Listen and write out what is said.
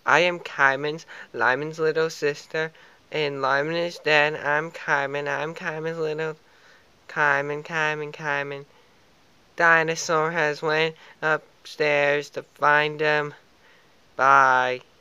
I am Lyman's little sister, and Lyman is dead. I'm Kaiman's little Kaiman. Dinosaur has went upstairs to find him. Bye.